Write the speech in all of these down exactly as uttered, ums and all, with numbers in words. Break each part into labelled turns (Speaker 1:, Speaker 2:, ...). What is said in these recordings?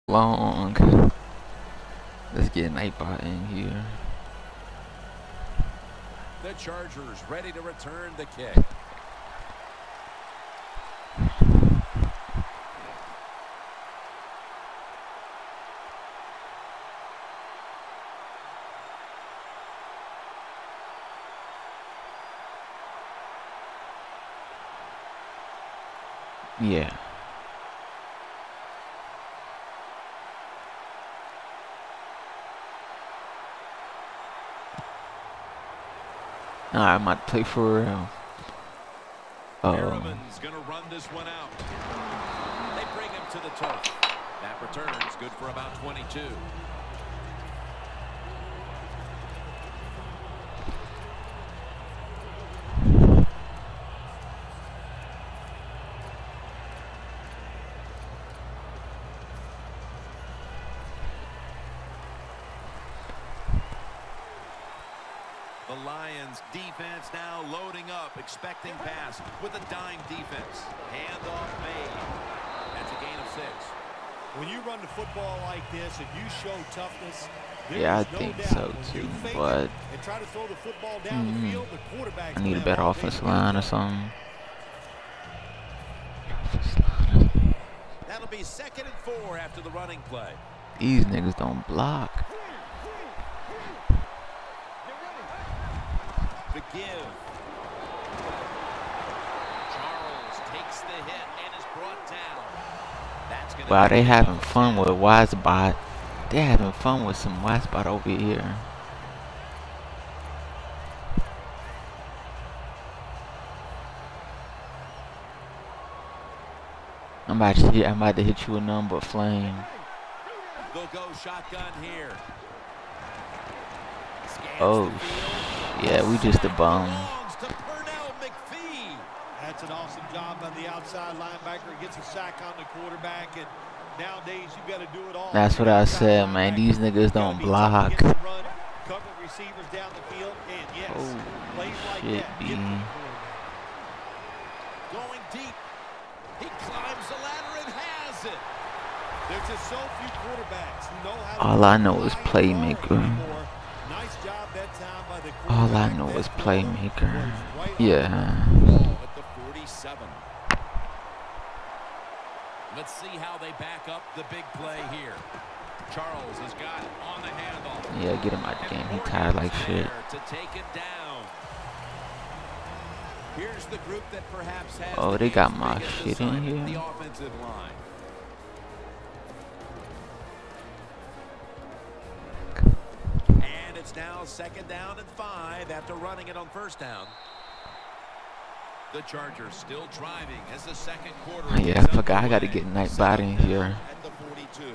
Speaker 1: long. Let's get Nightbot in here.
Speaker 2: The Chargers ready to return the kick.
Speaker 1: Yeah. Alright, I might play for real. Oh.
Speaker 2: Merriman's gonna run this one out. They bring him to the turf. That return is good for about twenty-two. The Lions defense now loading up, expecting pass with a dime defense. Handoff made. That's a gain of six.
Speaker 3: When you run the football like this and you show toughness,
Speaker 1: yeah, I no think so too. But
Speaker 3: and try to throw the football down
Speaker 1: mm,
Speaker 3: the field, the quarterback
Speaker 1: I need a better offensive line or something.
Speaker 2: That'll be second and four after the running play.
Speaker 1: These niggas don't block.
Speaker 2: The give. Charles takes the hit and is brought down. That's gonna
Speaker 1: wow, they having fun with Wisebot. They having fun with some Wisebot over here. I'm about to hit, I'm about to hit you with nothing but flame.
Speaker 2: They'll go shotgun here. Scans
Speaker 1: oh, yeah, we just a bum.
Speaker 3: That's an awesome job by the outside linebacker. Gets a sack on the quarterback, and nowadays you got to do it all.
Speaker 1: That's what I said, man. These niggas don't block.
Speaker 3: Cover receivers down the field, and yes,
Speaker 1: oh
Speaker 3: plays like
Speaker 1: shit,
Speaker 3: that.
Speaker 1: B.
Speaker 2: Going deep. He climbs the ladder and has it.
Speaker 3: There's just so few quarterbacks who know how to
Speaker 1: all I know is playmaker.
Speaker 3: Nice job that time by the quarterback.
Speaker 1: All I know is playmaker. Yeah.
Speaker 2: At the forty-seven. Let's see how they back up the big play here. Charles has got it on the handoff.
Speaker 1: Yeah, get him out the game. He tired like shit.
Speaker 2: To take it down. Here's the group that perhaps has
Speaker 1: oh, they got my shit in here.
Speaker 2: The offensive line. And it's now second down and five after running it on first down. The Chargers still driving as the second quarter.
Speaker 1: Oh, yeah, I forgot I got to get Nightbot in here.
Speaker 2: At the forty-two.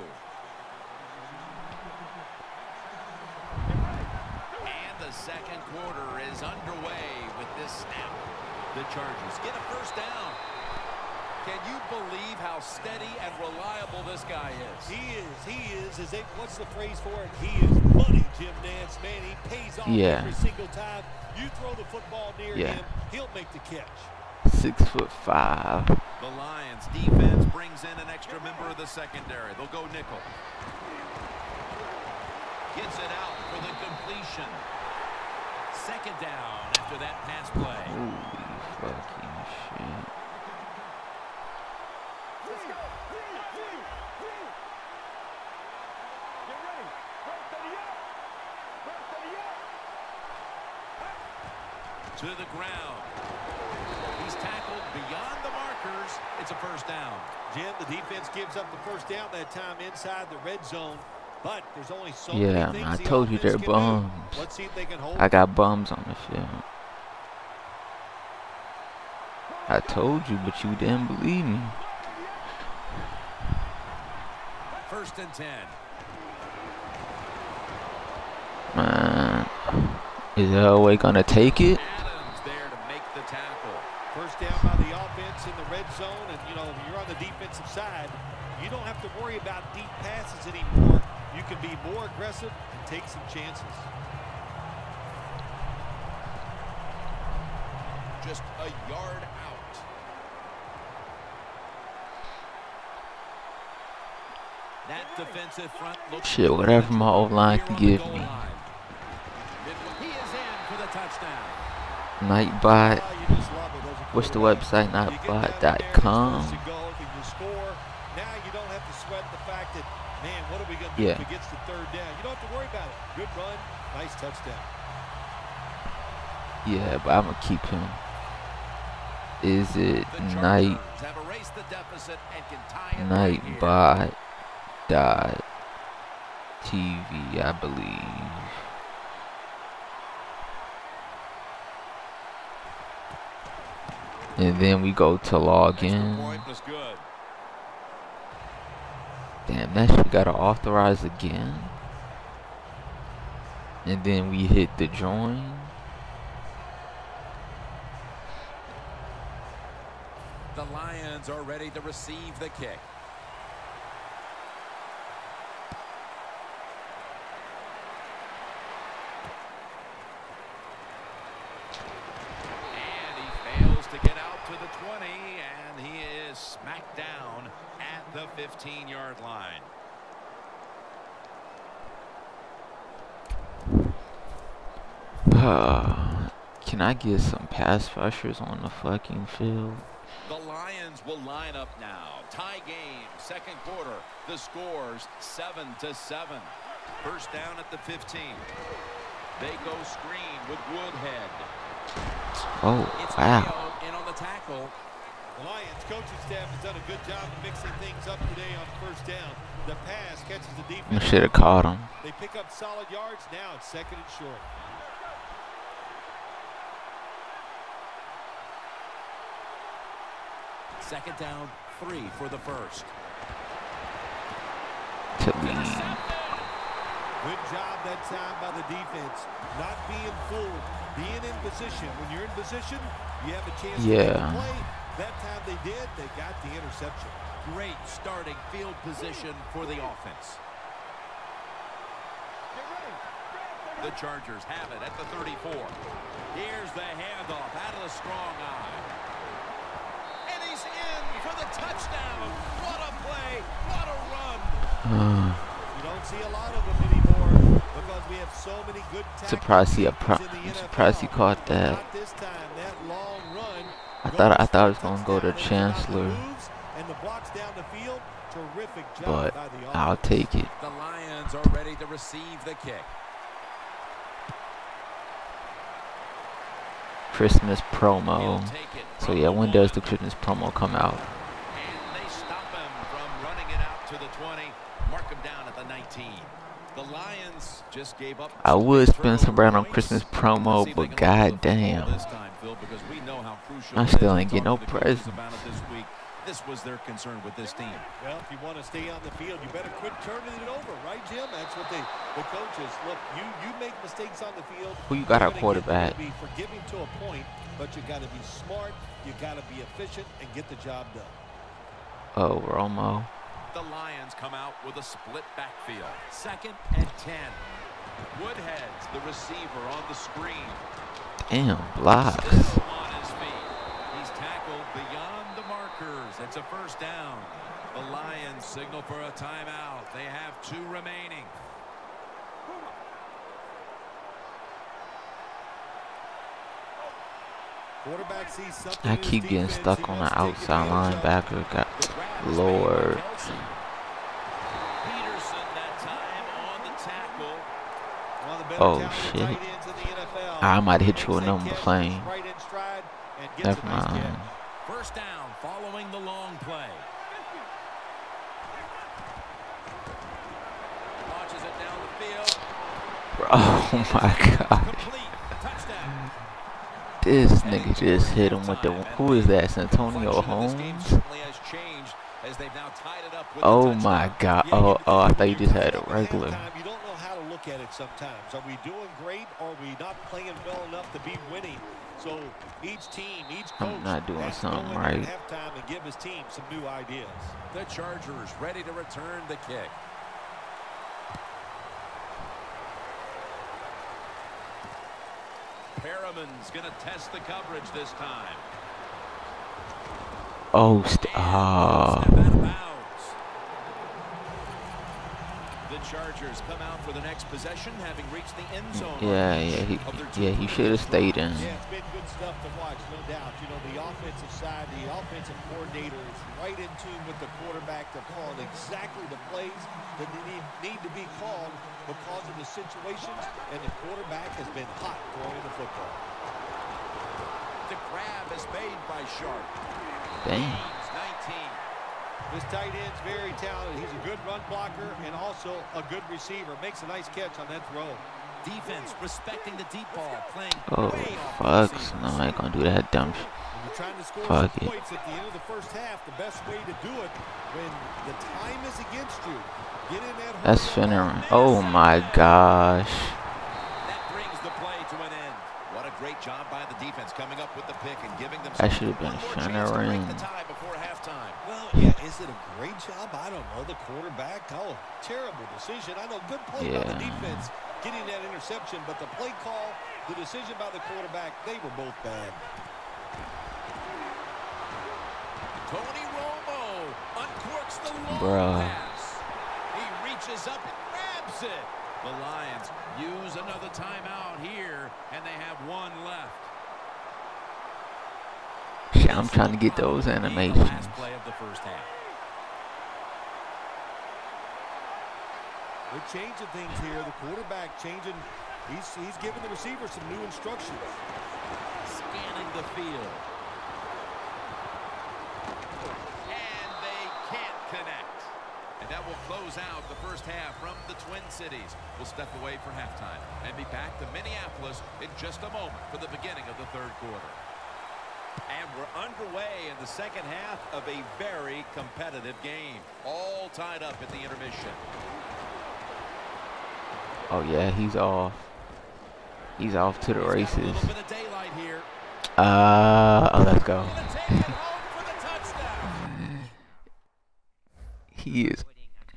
Speaker 2: And the second quarter is underway with this snap. The Chargers get a first down. Can you believe how steady and reliable this guy is?
Speaker 3: He is. He is. Is it, what's the phrase for it? He is money, Jim Nance. Man, he pays off
Speaker 1: yeah.
Speaker 3: every single time. You throw the football near
Speaker 1: yeah.
Speaker 3: him, he'll make the catch.
Speaker 1: Six foot five.
Speaker 2: The Lions defense brings in an extra member of the secondary. They'll go nickel. Gets it out for the completion. Second down after that pass play.
Speaker 1: Holy fucking shit.
Speaker 2: To the ground. He's tackled beyond the markers. It's a first down.
Speaker 3: Jim, the defense gives up the first down that time inside the red zone. But there's only so
Speaker 1: yeah,
Speaker 3: many things
Speaker 1: I
Speaker 3: the
Speaker 1: told you they're bums.
Speaker 3: Let's see if they can hold.
Speaker 1: I got bums on the field. I told you, but you didn't believe me.
Speaker 2: First and ten.
Speaker 1: Man, is Elway gonna take it?
Speaker 2: Adams there to make the tackle.
Speaker 3: First down by the offense in the red zone, and you know you're on the defensive side. You don't have to worry about deep passes anymore. You can be more aggressive and take some chances.
Speaker 2: Just a yard out. That defensive front looks
Speaker 1: Shit, whatever my O-line can give me.
Speaker 2: He is in for the touchdown.
Speaker 1: Nightbot.
Speaker 3: Oh, you just love it as a
Speaker 1: What's the
Speaker 3: quarterback.
Speaker 1: website?
Speaker 3: You get down
Speaker 1: Nightbot
Speaker 3: there,
Speaker 1: dot
Speaker 3: it's
Speaker 1: com.
Speaker 3: first and goal, can you score? Now you don't have to sweat the fact that, man, what are we going to do
Speaker 1: Yeah.
Speaker 3: if it gets to third down? You don't have to worry about it. Good run, nice touchdown.
Speaker 1: Yeah, but I'm gonna keep him. Is it
Speaker 2: The
Speaker 1: night
Speaker 2: Chargers have erased the deficit and can tie it right here.
Speaker 1: Nightbot dot T V, I believe. And then we go to log
Speaker 2: Extra
Speaker 1: in.
Speaker 2: point was good.
Speaker 1: Damn, that shit gotta authorize again. And then we hit the join.
Speaker 2: The Lions are ready to receive the kick. And he fails to get out to the twenty, and he is smacked down at the fifteen-yard line.
Speaker 1: Can I get some pass rushers on the fucking field?
Speaker 2: The Lions will line up now. Tie game, second quarter. The score's seven to seven. First down at the fifteen. They go screen with Woodhead.
Speaker 1: Oh,
Speaker 2: It's
Speaker 1: wow.
Speaker 2: Mayo in on the tackle.
Speaker 3: The Lions coaching staff has done a good job of mixing things up today on first down. The pass catches the
Speaker 1: I
Speaker 3: defense.
Speaker 1: should have caught him.
Speaker 3: They pick up solid yards. Now it's second and short.
Speaker 2: Second down, three for the first.
Speaker 1: To lead.
Speaker 3: Good job that time by the defense. Not being fooled. Being in position. When you're in position, you have a chance
Speaker 1: Yeah.
Speaker 3: to make a play. That time they did. They got the interception.
Speaker 2: Great starting field position for the offense. The Chargers have it at the thirty-four. Here's the handoff out of the strong eye. And he's in for the touchdown. What a play. What a run.
Speaker 1: Uh,
Speaker 3: You don't see a lot of them anymore because we have so many good tackles.
Speaker 1: surprised he, pro
Speaker 3: in the
Speaker 1: I'm
Speaker 3: N F L.
Speaker 1: surprised he caught that.
Speaker 3: Not this time. That long run.
Speaker 1: I thought I
Speaker 3: goes
Speaker 1: thought I was
Speaker 3: for
Speaker 1: gonna go to
Speaker 3: touchdown. It's about the
Speaker 1: Chancellor,
Speaker 3: moves and the blocks down the field. Terrific job
Speaker 1: but
Speaker 3: by the
Speaker 1: I'll
Speaker 3: offense.
Speaker 1: take it.
Speaker 2: The Lions are ready to receive the kick.
Speaker 1: Christmas
Speaker 2: He'll
Speaker 1: promo.
Speaker 2: take it
Speaker 1: So
Speaker 2: from
Speaker 1: yeah,
Speaker 2: the
Speaker 1: when does
Speaker 2: one.
Speaker 1: the Christmas promo come out?
Speaker 2: And they stop him from running it out to the twenty. Mark him down at the nineteen. The Lions just gave up.
Speaker 1: I
Speaker 2: some
Speaker 1: would
Speaker 2: big
Speaker 1: spend some bread on
Speaker 2: turnover
Speaker 1: Christmas
Speaker 2: points.
Speaker 1: promo,
Speaker 2: Let's see if they
Speaker 1: but
Speaker 2: can hold the football
Speaker 1: goddamn.
Speaker 2: this time, Phil, because we know how crucial
Speaker 1: I
Speaker 2: it is.
Speaker 1: still
Speaker 2: We
Speaker 1: ain't get
Speaker 2: talked
Speaker 1: no
Speaker 2: to the coaches
Speaker 1: present.
Speaker 2: about it this week. This was their concern with this team.
Speaker 3: Well, if you want to stay on the field, you better quit turning it over, right, Jim? That's what they, the coaches look. You you make mistakes on the field.
Speaker 1: Who you got
Speaker 3: you're
Speaker 1: our
Speaker 3: gonna get-
Speaker 1: quarterback?
Speaker 3: You're gonna be forgiving to a point, but you got to be smart. You got to be efficient and get the job done.
Speaker 1: Oh, Romo.
Speaker 2: The Lions come out with a split backfield. Second and ten. Woodhead's the receiver on the screen.
Speaker 1: Damn, blocks.
Speaker 2: Still on his feet. He's tackled beyond the markers. It's a first down. The Lions signal for a timeout. They have two remaining.
Speaker 3: Quarterback sees something
Speaker 1: I
Speaker 3: in his
Speaker 1: keep getting
Speaker 3: defense.
Speaker 1: stuck
Speaker 3: He
Speaker 1: on
Speaker 3: wants
Speaker 1: the
Speaker 3: to take
Speaker 1: outside
Speaker 3: advantage of it.
Speaker 1: linebacker. Got
Speaker 2: The grab is made by
Speaker 1: Lord.
Speaker 2: Kelsey. Peterson that time on the tackle.
Speaker 3: One of the better
Speaker 1: Oh,
Speaker 3: talented
Speaker 1: shit.
Speaker 3: tight ends in the N F L.
Speaker 1: I might hit
Speaker 3: Makes
Speaker 1: you with
Speaker 3: that
Speaker 1: number
Speaker 3: catch,
Speaker 1: plane.
Speaker 3: gets right in stride, and gets
Speaker 1: Never
Speaker 3: a nice
Speaker 1: mind.
Speaker 3: catch.
Speaker 2: First down following the long play. Launches it down the field.
Speaker 1: Oh my gosh.
Speaker 2: Complete. Touchdown.
Speaker 1: This nigga just hit him with the. Who is that? Santonio Holmes? Oh my god. Oh, oh, I thought you just had a regular.
Speaker 3: You don't know how to look at it sometimes. Are we doing great or are we not playing well enough to be winning? So each team, each coach
Speaker 1: I'm not doing
Speaker 3: has to
Speaker 1: something
Speaker 3: go in
Speaker 1: right.
Speaker 3: at halftime and give his team some new ideas.
Speaker 2: The Chargers ready to return the kick. Perriman's going to test the coverage this time.
Speaker 1: Oh, st
Speaker 2: And
Speaker 1: ah.
Speaker 2: step out of bounds. Chargers come out for the next possession, having reached the end zone.
Speaker 1: Yeah, yeah, he, yeah, he should have stayed in.
Speaker 3: Yeah, it's been good stuff to watch, no doubt. You know, the offensive side, the offensive coordinator is right in tune with the quarterback. They're calling exactly the plays that they need, need to be called because of the situations, and the quarterback has been hot throwing the football.
Speaker 2: The grab is made by Sharp.
Speaker 1: Dang.
Speaker 2: nineteen.
Speaker 3: This tight end's very talented. He's a good run blocker and also a good receiver. Makes a nice catch on that throw.
Speaker 2: Defense respecting the deep ball, playing
Speaker 1: Oh,
Speaker 2: way off
Speaker 1: fuck.
Speaker 2: the receivers.
Speaker 1: No, I ain't gonna do that dumb shit.
Speaker 3: When you're trying to score
Speaker 1: Fuck
Speaker 3: some
Speaker 1: it.
Speaker 3: points at the end of the first half, the best way to do it when the time is against you. Get in that
Speaker 1: That's
Speaker 3: hurry up
Speaker 1: finna.
Speaker 3: offense.
Speaker 1: Oh my gosh.
Speaker 2: That brings the play to an end. What a great job by the defense coming up with the pick and giving them
Speaker 1: That should have been
Speaker 2: one more
Speaker 1: finna
Speaker 2: chance to break
Speaker 1: ring.
Speaker 2: the tie before halftime.
Speaker 3: Well, yeah, is it a great job? I don't know. The quarterback, oh, terrible decision. I know, good play by the
Speaker 1: Yeah.
Speaker 3: defense getting that interception, but the play call, the decision by the quarterback, they were both bad.
Speaker 2: Tony Romo uncorks the long
Speaker 1: Bruh.
Speaker 2: pass. He reaches up and grabs it. The Lions use another timeout here, and they have one left.
Speaker 1: Shit, I'm trying to get those
Speaker 2: The
Speaker 1: animations.
Speaker 2: last play of the first half.
Speaker 3: They're changing things here. The quarterback changing. He's, he's giving the receiver some new instructions.
Speaker 2: Scanning the field. And they can't connect. And that will close out the first half from the Twin Cities. We'll step away for halftime and be back to Minneapolis in just a moment for the beginning of the third quarter. And we're underway in the second half of a very competitive game. All tied up at the intermission.
Speaker 1: Oh yeah, he's off. He's off to the
Speaker 2: He's got a
Speaker 1: races.
Speaker 2: little bit of daylight here.
Speaker 1: Uh, oh, let's go.
Speaker 2: Gonna take it home for the touchdown.
Speaker 1: He is.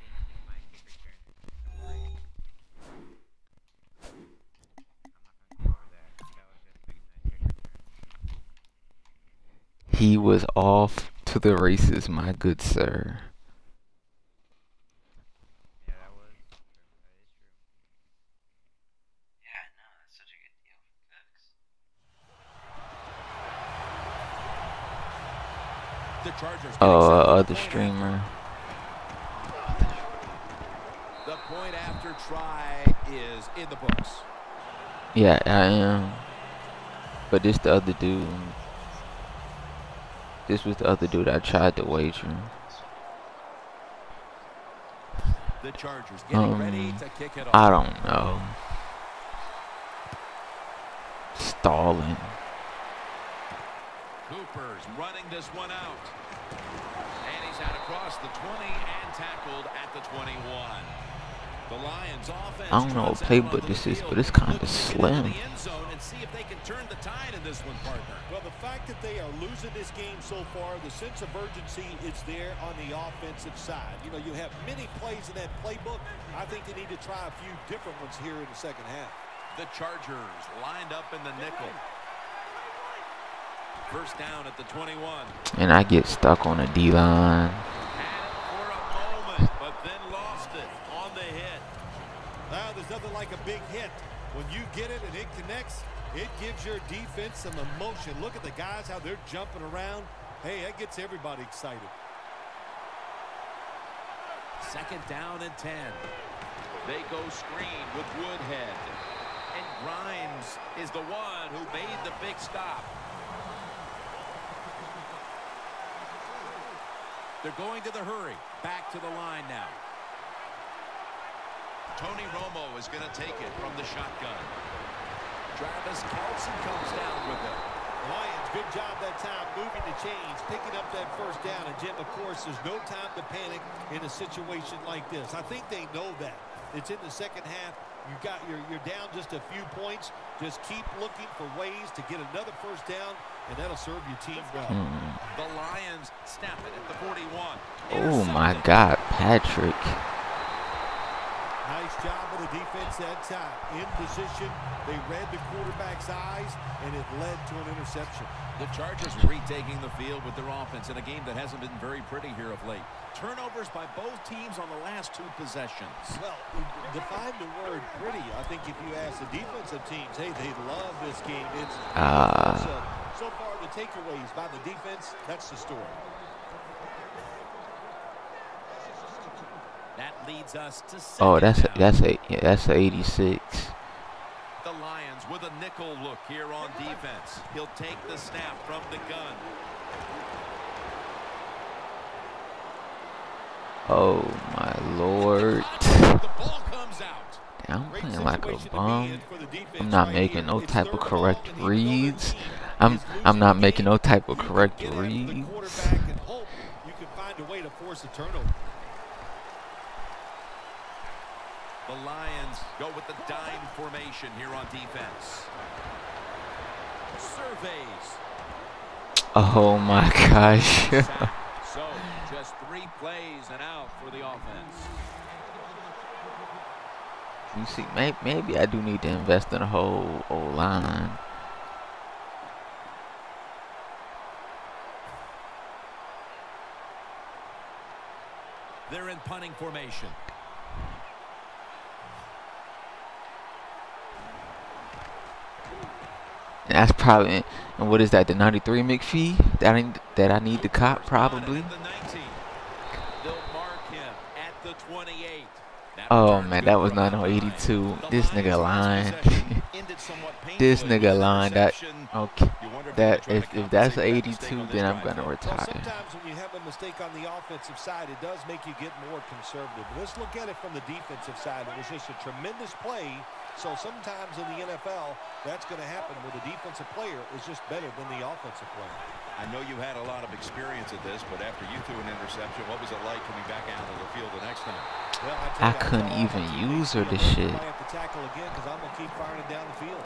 Speaker 1: He was off to the races, my good sir.
Speaker 4: Yeah, that was true. That is true. Yeah, no, that's such a good deal for Cooks.
Speaker 2: The Chargers.
Speaker 1: Oh,
Speaker 2: getting set
Speaker 1: uh,
Speaker 2: for the
Speaker 1: other
Speaker 2: point
Speaker 1: streamer.
Speaker 2: after. The point after try is in the books.
Speaker 1: Yeah, I am. But this the other dude. This was the other dude I tried to wager.
Speaker 2: The Chargers getting
Speaker 1: Um,
Speaker 2: ready to kick it off.
Speaker 1: I don't know. Stalling.
Speaker 2: Cooper's running this one out. And he's out across the twenty and tackled at the twenty-one. The Lions offense.
Speaker 1: I don't know what
Speaker 2: trots out
Speaker 1: playbook
Speaker 2: onto the
Speaker 1: this is,
Speaker 2: field,
Speaker 1: but it's kind
Speaker 2: looking
Speaker 1: of
Speaker 2: to get into
Speaker 1: slim.
Speaker 2: the end zone and see if they can turn the tide in this one, partner.
Speaker 3: Well, the fact that they are losing this game so far, the sense of urgency is there on the offensive side. You know, you have many plays in that playbook. I think they need to try a few different ones here in the second half.
Speaker 2: The Chargers lined up in the nickel. First down at the twenty-one.
Speaker 1: And I get stuck on a D-line.
Speaker 2: Had it for a moment, but then lost it on the hit.
Speaker 3: Now, there's nothing like a big hit. When you get it and it connects, it gives your defense some emotion. Look at the guys, how they're jumping around. Hey, that gets everybody excited.
Speaker 2: Second down and ten. They go screen with Woodhead. And Grimes is the one who made the big stop. They're going to the hurry. Back to the line now. Tony Romo is going to take it from the shotgun. Travis Kelce comes down with it.
Speaker 3: Lions, good job that time moving the chains, picking up that first down. And, Jim, of course, there's no time to panic in a situation like this. I think they know that. It's in the second half. You got you're, you're down just a few points. Just keep looking for ways to get another first down, and that'll serve your team well.
Speaker 1: Mm.
Speaker 2: The Lions snap it at the forty-one.
Speaker 1: Oh my God, Patrick.
Speaker 3: Nice job of for the defense that time. In position, they read the quarterback's eyes, and it led to an interception.
Speaker 2: The Chargers retaking the field with their offense in a game that hasn't been very pretty here of late. Turnovers by both teams on the last two possessions.
Speaker 3: Well, define the word pretty. I think if you ask the defensive teams, hey, they love this game. It's
Speaker 1: Ah.
Speaker 3: so, so far the takeaways by the defense, that's the story.
Speaker 2: That leads us to second
Speaker 1: Oh, that's a,
Speaker 2: down.
Speaker 1: that's a yeah, that's a eighty-six.
Speaker 2: The Lions with a nickel look here on defense. He'll take the snap from the gun.
Speaker 1: Oh my lord.
Speaker 2: The ball comes out.
Speaker 1: I'm
Speaker 3: Great
Speaker 1: playing like a
Speaker 3: situation to be
Speaker 1: bum.
Speaker 3: in for the defense
Speaker 1: I'm not
Speaker 3: right
Speaker 1: making
Speaker 3: here.
Speaker 1: no
Speaker 3: It's
Speaker 1: type
Speaker 3: third
Speaker 1: of
Speaker 3: and
Speaker 1: correct
Speaker 3: long, and even though the
Speaker 1: reads.
Speaker 3: team
Speaker 1: I'm
Speaker 3: is
Speaker 1: I'm
Speaker 3: losing
Speaker 1: not
Speaker 3: the
Speaker 1: making
Speaker 3: game,
Speaker 1: no type of
Speaker 3: you can
Speaker 1: correct
Speaker 3: get after the
Speaker 1: reads.
Speaker 3: quarterback and hope you can find a way to force a turnover.
Speaker 2: The Lions go with the dime formation here on defense. Surveys.
Speaker 1: Oh my gosh.
Speaker 2: Sack. So, just three plays and out for the offense.
Speaker 1: You see, maybe, maybe I do need to invest in a whole O line.
Speaker 2: They're in punting formation.
Speaker 1: And that's probably, and what is that, the ninety-three McPhee that I, that I need to cop probably?
Speaker 2: At the nineteen. They'll mark him at the twenty-eight. That
Speaker 1: Oh
Speaker 2: return's
Speaker 1: man,
Speaker 2: good
Speaker 1: that was
Speaker 2: for
Speaker 1: not
Speaker 2: about
Speaker 1: no
Speaker 2: nine.
Speaker 1: eighty-two.
Speaker 2: The
Speaker 1: This
Speaker 2: Lions'
Speaker 1: nigga
Speaker 2: last
Speaker 1: lying.
Speaker 2: possession ended somewhat
Speaker 1: This
Speaker 2: painfully
Speaker 1: nigga
Speaker 2: with an
Speaker 1: lying. That
Speaker 2: interception.
Speaker 1: okay.
Speaker 2: You wonder if
Speaker 1: That
Speaker 2: they're gonna
Speaker 1: if
Speaker 2: try to
Speaker 1: if that's
Speaker 2: compensate for that mistake
Speaker 1: eighty-two,
Speaker 2: on this
Speaker 1: then I'm
Speaker 2: drive.
Speaker 1: gonna
Speaker 3: Well,
Speaker 1: retire.
Speaker 3: sometimes when you have a mistake on the offensive side, it does make you get more conservative. But let's look at it from the defensive side. It was just a tremendous play. So sometimes in the N F L, that's going to happen where the defensive player is just better than the offensive player.
Speaker 2: I know you had a lot of experience at this, but after you threw an interception, what was it like coming back out of the field the next time?
Speaker 3: Well, I,
Speaker 1: I
Speaker 3: tell you,
Speaker 1: couldn't
Speaker 3: tell all
Speaker 1: even
Speaker 3: my teammates,
Speaker 1: use her
Speaker 3: you
Speaker 1: to
Speaker 3: know,
Speaker 1: shit.
Speaker 3: I have to tackle again because I'm going to keep firing it down the field.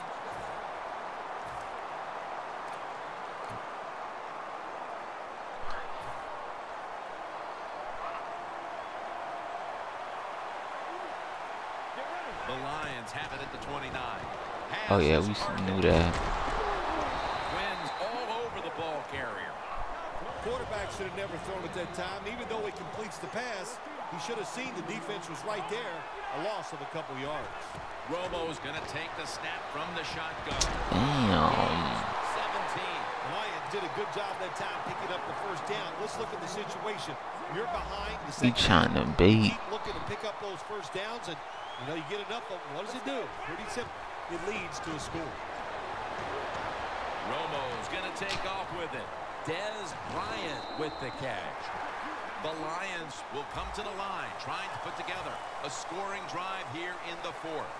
Speaker 2: The Lions have it at the twenty-nine.
Speaker 1: Oh yeah,
Speaker 2: Has
Speaker 1: we
Speaker 2: his
Speaker 1: knew
Speaker 2: target.
Speaker 1: that.
Speaker 2: Wins all over the ball carrier.
Speaker 3: Quarterback should have never thrown at that time. Even though he completes the pass, he should have seen the defense was right there. A loss of a couple yards.
Speaker 2: Romo's going to take the snap from the shotgun.
Speaker 1: Damn.
Speaker 2: seventeen.
Speaker 3: Lions did a good job that time picking up the first down. Let's look at the situation. You're behind the
Speaker 1: He
Speaker 3: second
Speaker 1: trying to
Speaker 3: half.
Speaker 1: bait.
Speaker 3: Keep looking to pick up those first downs, and you know you get enough of them. What does it do? Pretty simple. It leads to a score.
Speaker 2: Romo's going to take off with it. Dez Bryant with the catch. The Lions will come to the line, trying to put together a scoring drive here in the fourth.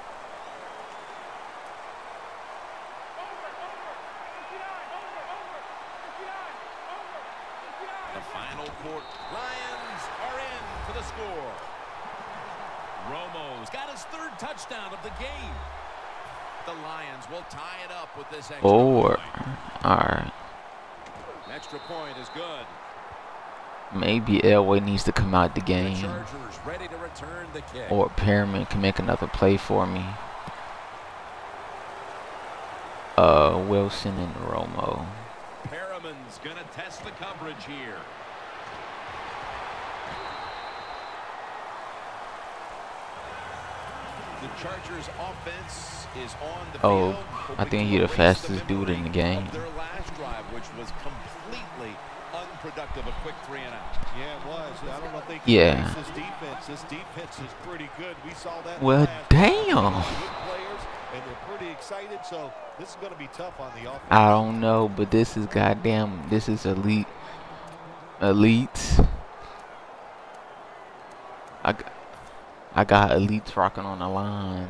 Speaker 2: The final quarter. Lions are in for the score. Romo's got his third touchdown of the game. The Lions will tie it up with this extra
Speaker 1: Four.
Speaker 2: point.
Speaker 1: Alright.
Speaker 2: Extra point is good.
Speaker 1: Maybe Elway needs to come out the
Speaker 2: The
Speaker 1: game.
Speaker 2: Chargers ready to return the kick.
Speaker 1: Or Perriman can make another play for me. Uh, Wilson and Romo.
Speaker 2: Perriman's going to test the coverage here. The Chargers offense is on the
Speaker 1: Oh,
Speaker 2: field.
Speaker 1: I think he the fastest dude in the game.
Speaker 2: Their last drive, which was completely unproductive, a quick three and out.
Speaker 3: Yeah, it was. I don't know if they can
Speaker 1: Yeah.
Speaker 3: face this defense. This defense is pretty good. We saw that. in
Speaker 1: Well,
Speaker 3: the last
Speaker 1: damn.
Speaker 3: game. Good players, and they're pretty excited. So this is going to be tough on the offense.
Speaker 1: I don't know, but this is goddamn. This is elite. Elite. I got, I got elites rocking on the line.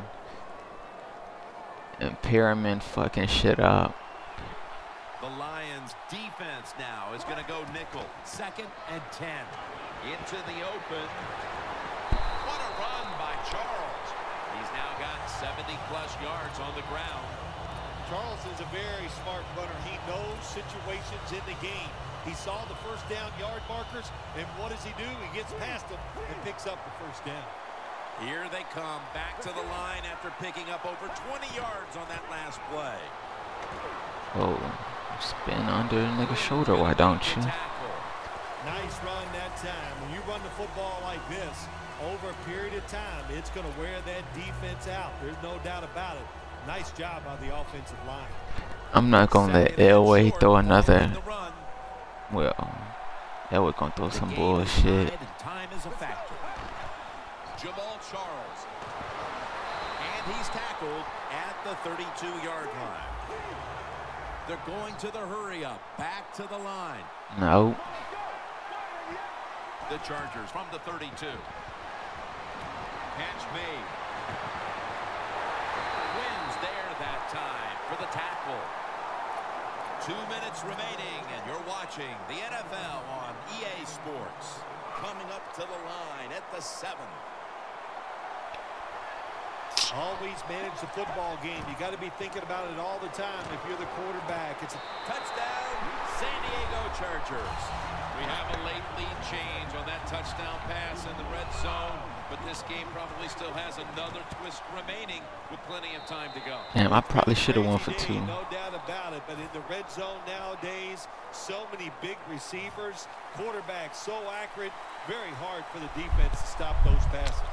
Speaker 1: And Perriman fucking shit up.
Speaker 2: The Lions defense now is going to go nickel. Second and ten. Into the open. What a run by Charles. He's now got seventy plus yards on the ground.
Speaker 3: Charles is a very smart runner. He knows situations in the game. He saw the first down yard markers, and what does he do? He gets past them and picks up the first down.
Speaker 2: Here they come back to the line after picking up over twenty yards on that last play.
Speaker 1: Oh, spin under a nigga's shoulder, why don't you?
Speaker 3: Nice run that time. When you run the football like this, over a period of time, it's going to wear that defense out. There's no doubt about it. Nice job by the offensive line.
Speaker 1: I'm not going to let Elway throw another. Well, Elway going to throw some bullshit.
Speaker 2: Time is a factor. Jamal Charles. And he's tackled at the thirty-two yard line. They're going to the hurry up. Back to the line.
Speaker 1: No.
Speaker 2: The Chargers from the thirty-two. Catch made. Wins there that time for the tackle. Two minutes remaining, and you're watching the N F L on E A Sports. Coming up to the line at the seven.
Speaker 3: Always manage the football game. You got to be thinking about it all the time if you're the quarterback. It's a
Speaker 2: touchdown, San Diego Chargers. We have a late lead change on that touchdown pass in the red zone, but this game probably still has another twist remaining with plenty of time to go.
Speaker 1: Damn, I probably should have won for two.
Speaker 3: No doubt about it, but in the red zone nowadays, so many big receivers, quarterbacks so accurate, very hard for the defense to stop those passes.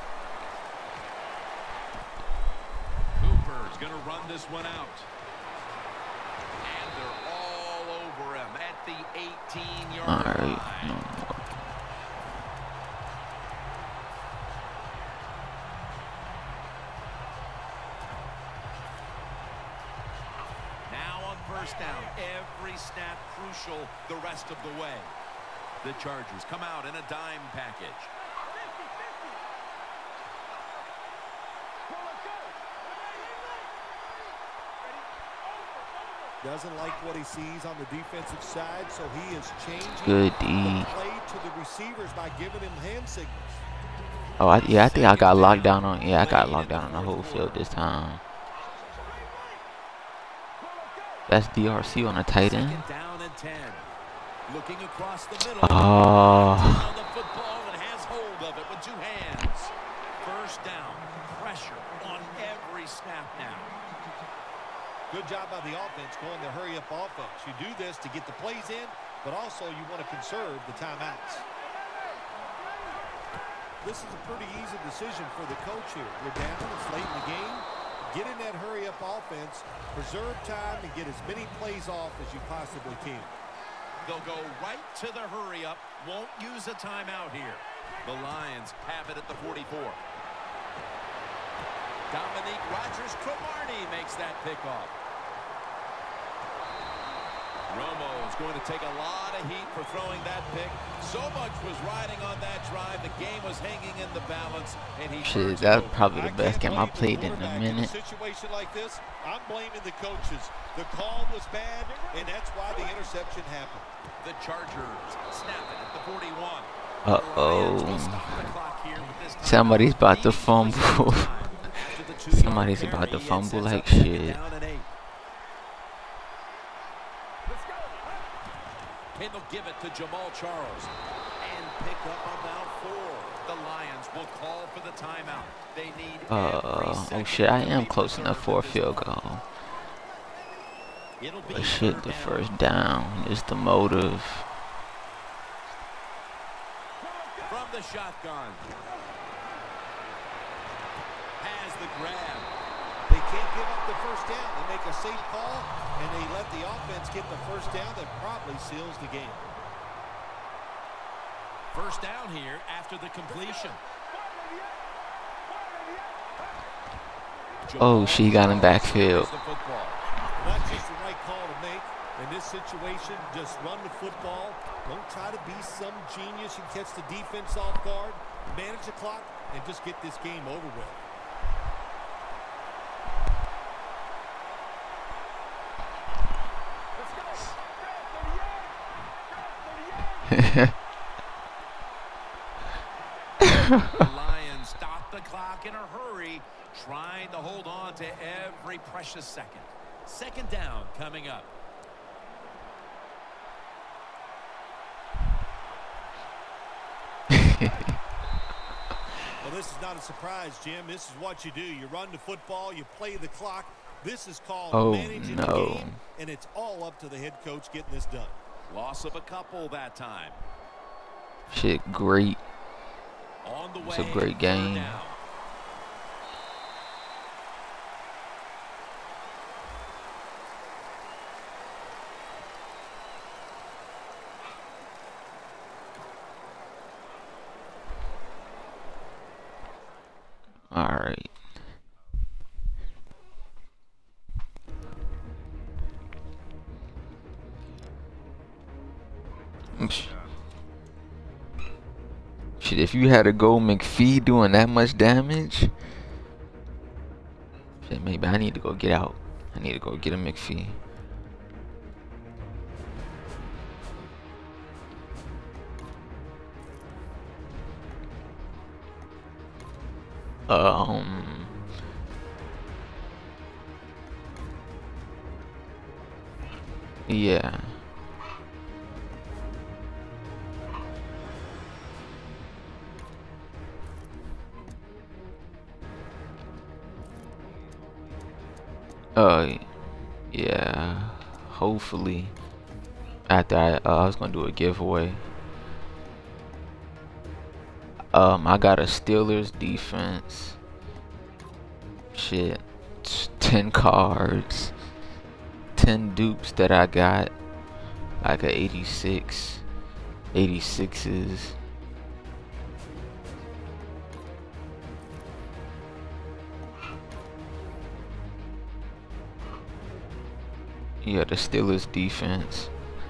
Speaker 2: Cooper's going to run this one out. And they're all over him at the eighteen yard line.
Speaker 1: All right. No.
Speaker 2: Now on first down, every snap crucial the rest of the way. The Chargers come out in a dime package.
Speaker 3: Doesn't like what he sees on the defensive side, so he is changing
Speaker 1: Good
Speaker 3: the
Speaker 1: D.
Speaker 3: play to the receivers by giving him hand signals.
Speaker 1: Oh, I, yeah, I think I got locked down on. Yeah, I got locked down on the whole field this time. That's D R C on a tight end.
Speaker 2: Second down and ten. Looking across the middle.
Speaker 1: Oh.
Speaker 2: On the football and has hold of it with two hands. First down. Pressure on every snap now.
Speaker 3: Good job by the offense going the hurry-up offense. You do this to get the plays in, but also you want to conserve the timeouts. This is a pretty easy decision for the coach here. You're down, it's late in the game. Get in that hurry-up offense, preserve time, and get as many plays off as you possibly can.
Speaker 2: They'll go right to the hurry-up, won't use a timeout here. The Lions have it at the forty-four. Dominique Rodgers-Cromartie makes that pickoff. Romo is going to take a lot of heat for throwing that pick. So much was riding on that drive. The game was hanging in the balance, and he
Speaker 1: Shit, that's probably the best game I played in a minute.
Speaker 3: In a situation like this, I'm blaming the coaches. The call was bad, and that's why the interception happened.
Speaker 2: The Chargers snap it at the forty-one.
Speaker 1: Uh-oh. Somebody's about to fumble. Somebody's about to fumble like shit.
Speaker 2: And they'll give it to Jamal Charles. And pick up about four. The Lions will call for the timeout. They need
Speaker 1: Uh, oh shit, I am close enough for a field goal. But shit, the first down is the motive.
Speaker 2: From the shotgun. Has the grab.
Speaker 3: They can't give up the first down. They make a safe call, and they let the offense get the first down that probably seals the game.
Speaker 2: First down here after the completion.
Speaker 1: Oh, she got in backfield.
Speaker 3: Not just the right call to make. In this situation, just run the football. Don't try to be some genius and catch the defense off guard. Manage the clock and just get this game over with.
Speaker 2: The Lions stop the clock in a hurry, trying to hold on to every precious second. Second down coming up.
Speaker 3: Well, this is not a surprise, Jim. This is what you do. You run the football, you play the clock. This is called
Speaker 1: Oh,
Speaker 3: managing
Speaker 1: no.
Speaker 3: the game, and it's all up to the head coach getting this done.
Speaker 2: Loss of a couple that time.
Speaker 1: Shit, great.
Speaker 2: On the way,
Speaker 1: It's a great game.
Speaker 2: third down.
Speaker 1: All right. Sh- Shit, if you had to go McPhee doing that much damage, shit, maybe I need to go get out. I need to go get a McPhee. Um. Yeah. Uh, yeah. Hopefully, after I, uh, I was gonna do a giveaway. Um, I got a Steelers defense. Shit, t- ten cards, ten dupes that I got, like a eighty-six, eighty-sixes. Yeah, the Steelers defense.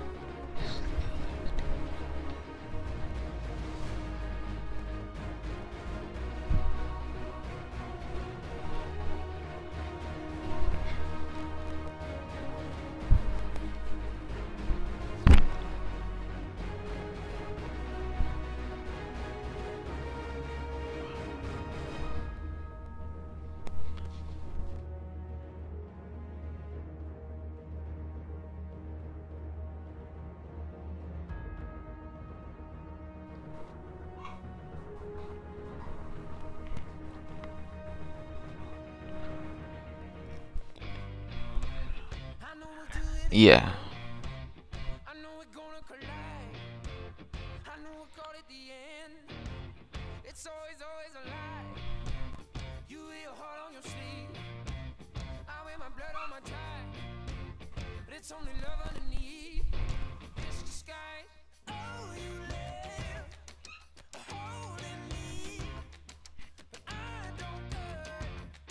Speaker 1: Yeah.
Speaker 5: I know we're gonna collide. I know we'll call it the end. It's always, always a lie. You wear your heart on your sleeve. I wear my blood on my tie. But it's only love underneath. It's the sky. Oh, you live a hole in me. But I don't cut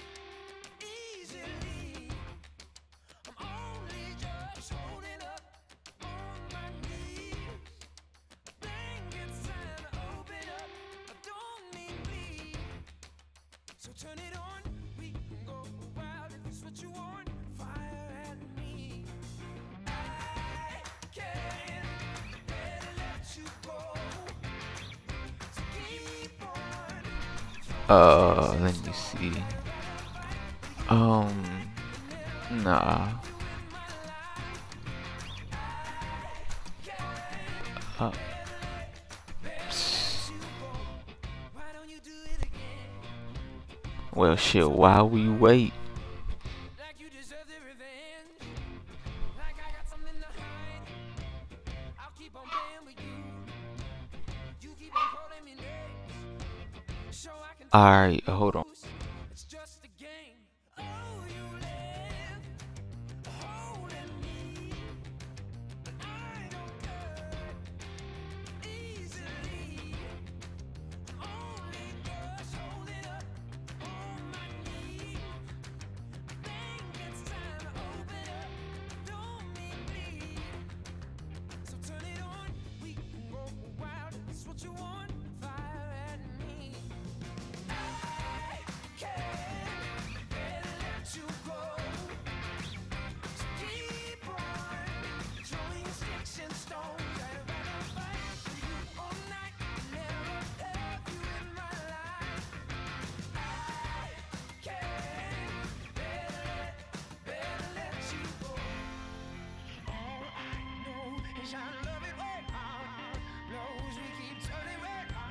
Speaker 5: easily. I'm only just holding up on my knees. Think it's time to open up. I don't mean bleed. So turn it on. We can go wild if it's what you want. Fire at me. I can't better let you go. So keep on.
Speaker 1: Uh, let me see. Um, nah. Uh, psst.
Speaker 5: Why don't you do it again?
Speaker 1: Well, shit. While we wait,
Speaker 5: Like you deserve the revenge. Like I got something to hide. I'll keep on playing with you. You keep on calling me names. So I can
Speaker 1: all right. Hold on.
Speaker 5: lose. It's just a game. Oh, you live a hole in me. But I don't cut easily. I'm only just holding up on my knees. Think it's time to open up. Don't mean bleed. So turn it on. We can go wild if it's what you want. Fire at me. I can't better let you go. So keep on throwing sticks and stones. I'd rather fight for you all night. Never have you in my life. I can't better, better let you go. All I know is I love it when our heart blows. We keep turning when our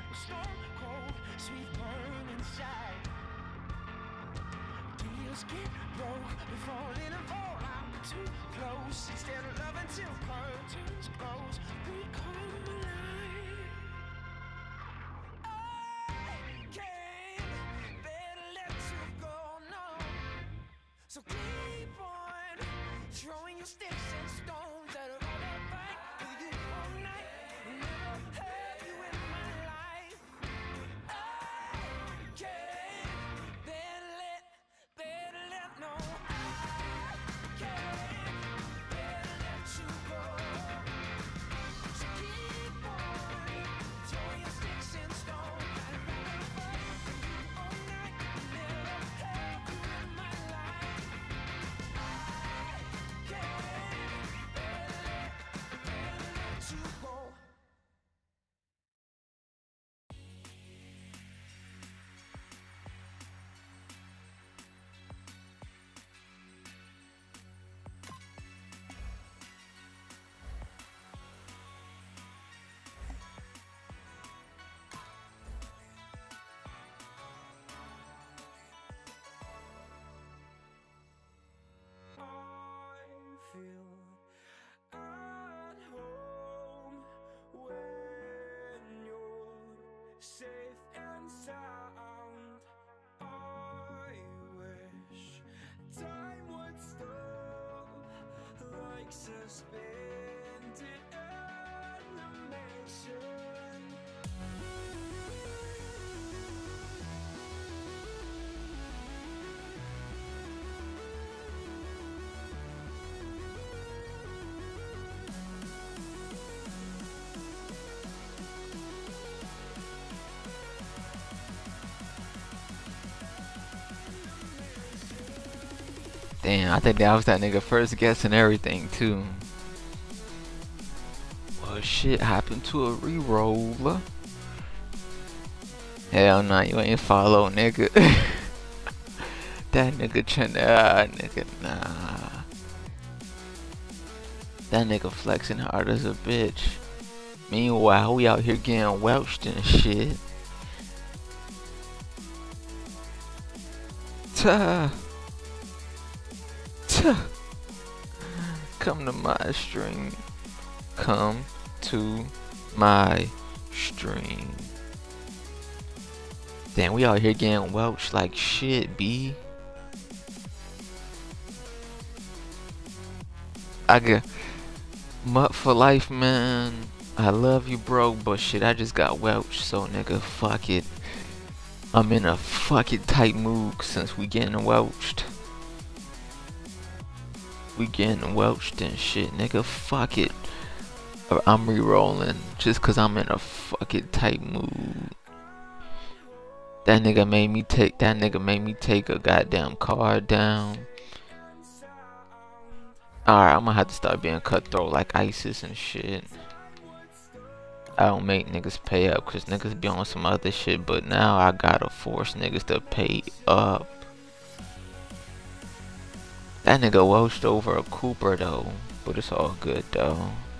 Speaker 5: just get broke. We fall in a fall, I'm too close. Instead of loving till curtains close, we come alive. I can't bear to let you go, no. So keep on throwing your sticks and stones that are all I fight with you all night. Never had you in my life. I can't bear to let, bear to let, no. I can't bear to let you go. So keep on throwing your sticks and stones that are all I fight with you all night. Never had you in my life. I feel at home when you're safe and sound. I wish time would stop like suspended animation.
Speaker 1: Damn, I think that was that nigga first guess and everything too. Well, shit happened to a re-roll. Hell nah, you ain't follow, nigga. That nigga trying ah, nigga, nah. That nigga flexing hard as a bitch. Meanwhile, we out here getting welched and shit. Tuh. Come to my stream. Come to my stream. Damn, we out here getting welched like shit, B. I got mutt for life, man. I love you, bro, but shit, I just got welched, so nigga, fuck it. I'm in a fucking tight mood since we getting welched. We getting welched and shit, nigga, fuck it. Or I'm re-rolling just cause I'm in a fucking tight mood. That nigga made me take that nigga made me take a goddamn card down. Alright, I'm gonna have to start being cutthroat like ISIS and shit. I don't make niggas pay up cause niggas be on some other shit, but now I gotta force niggas to pay up. That nigga welched over a Cooper though, but it's all good though.